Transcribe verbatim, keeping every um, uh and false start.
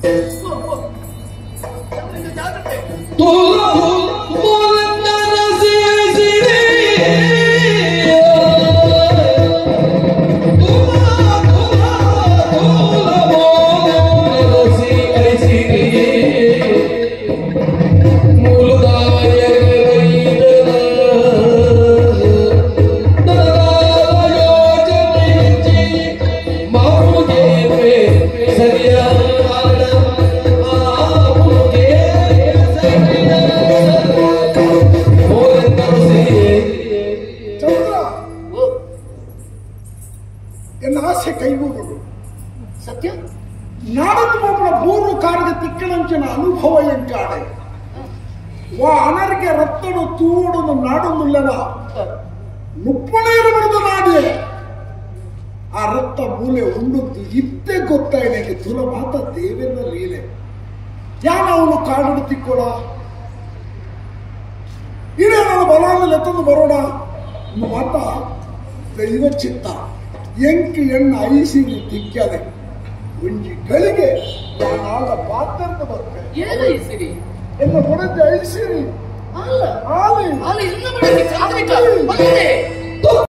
ಸತ್ಯ ನಾಡದು ಒಬ್ಬಳ ಮೂರು ಕಾರ್ಯ ತಿಕ್ಕಣಂಚಿನ ಅನುಭವ ಎಂಕಾಡೆ ವಾ ಅನರ್ಗೆ ರತ್ತಡು ತೂಡುನು ನಾಡುನುಲ್ಲನ ಮುಪ್ಪಳೇರು ಬರೆದ ನಾಡೆ ಆ ರತ್ತ ಮೂಲೆ ಉಂಡುದ್ದು ಇತ್ತೆ ಗೊತ್ತಾಯಿಗೆ ತುಲ ಮಾತ ದೇವೆಲ್ಲ ಲೀಲೆ ಯಾನ ಅವನು ಕಾಡು ತಿಕ್ಕೋಡ ಇಡೇ ನಾನು ಬಲಾನಲ್ಲಿ ಎತ್ತಂದು ಬರೋಣ ಮಾತ ದೈವ ಚಿತ್ತ ಎಂಕಿ ಎಣ್ಣ ಐಸಿರಿ ತಿಕ್ಕದೆ ಒಂಜಿ ಗಳಿಗೆ ನಾಳ ಪಾತ್ರದ ಬರ್ತೇನೆ ಏನು ಐಸಿರಿ ಎಲ್ಲ ಹೊಡೆದ ಐಸಿರಿ ಅಲ್ಲ ಆಲಿ ಅಲ್ಲ ಎಲ್ಲ ಮಾಡಿ